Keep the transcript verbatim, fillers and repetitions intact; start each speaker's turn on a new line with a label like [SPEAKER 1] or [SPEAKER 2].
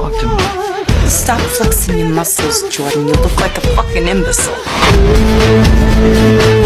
[SPEAKER 1] talk to me.
[SPEAKER 2] Stop flexing your muscles, Jordan. You look like a fucking imbecile.